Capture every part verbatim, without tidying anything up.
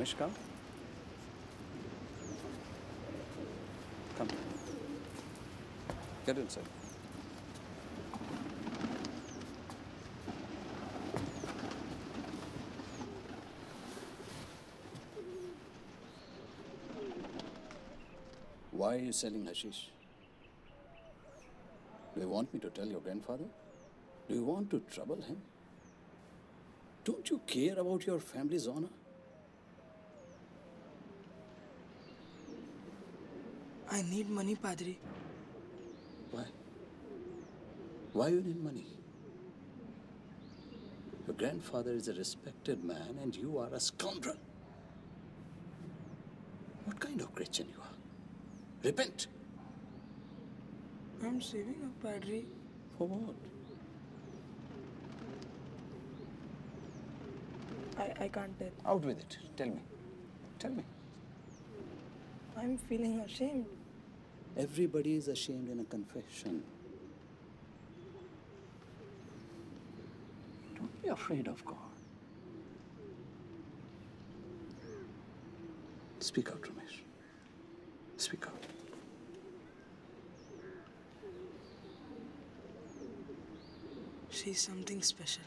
Ramesh, come. Come. Get inside. Why are you selling hashish? Do you want me to tell your grandfather? Do you want to trouble him? Don't you care about your family's honor? I need money, Padri. Why? Why you need money? Your grandfather is a respected man and you are a scoundrel. What kind of Christian you are? Repent! I'm saving up, Padri. For what? I, I can't tell. Out with it. Tell me. Tell me. I'm feeling ashamed. Everybody is ashamed in a confession. Don't be afraid of God. Speak out, Ramesh. Speak out. She's something special.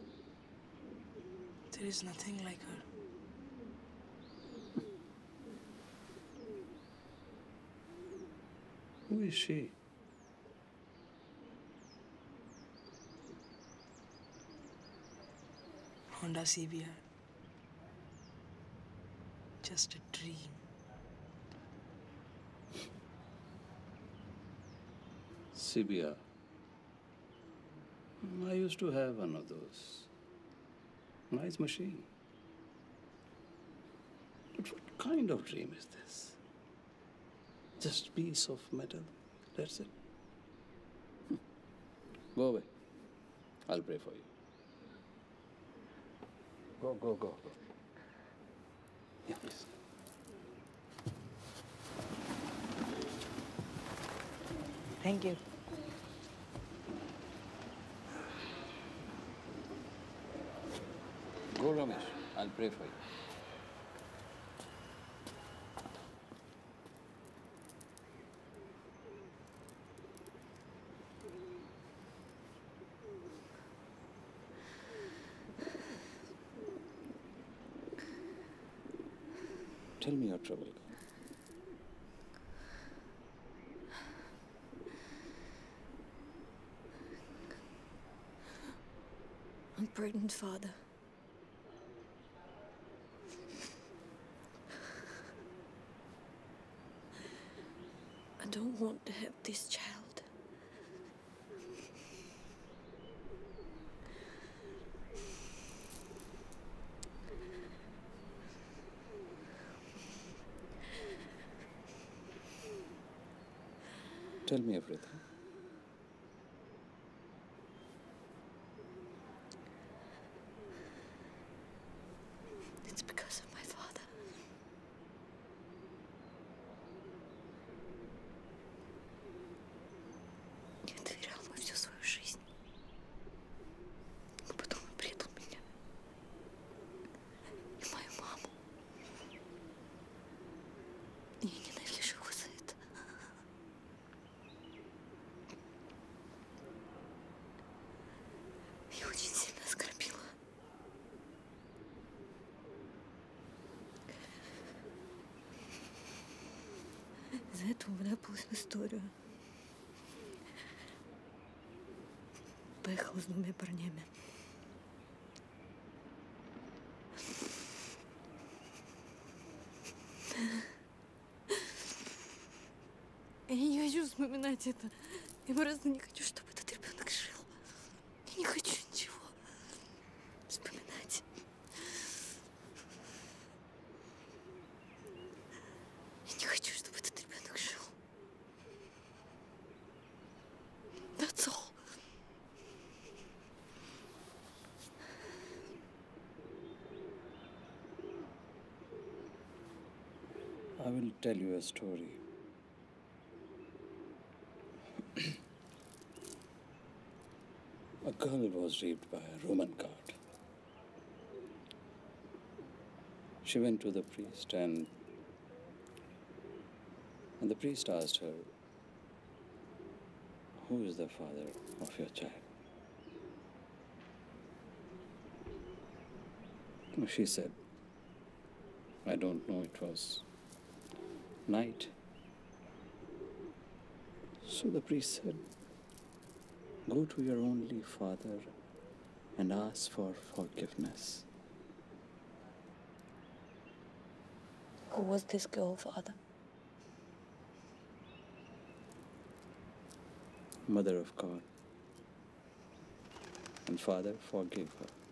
There is nothing like her. Who is she? Honda C B R. Just a dream. C B R. I used to have one of those. Nice machine. But what kind of dream is this? Just piece of metal. That's it. Hm. Go away. I'll pray for you. Go, go, go, go. Yeah, please. Thank you. Go, Ramesh. I'll pray for you. Tell me your trouble. I'm pregnant, Father. I don't want to have this child. Tell me everything. It's because of my father. Я доверял ему всю свою жизнь. Но потом он предал меня. И мою маму. И я ненавижу его за это. Я очень сильно оскорбила. Из-за этого вляпалась в историю. Поехала с двумя парнями. Я не хочу вспоминать это. Я просто не хочу, чтобы этот ребенок жил. Я не хочу ничего вспоминать. Я не хочу, чтобы этот ребенок жил. That's all. I will tell you a story. A girl was raped by a Roman guard. She went to the priest and, and the priest asked her, "Who is the father of your child?" She said, "I don't know, it was night." So the priest said, "Go to your only father and ask for forgiveness." Who was this girl, Father? Mother of God. And Father forgave her.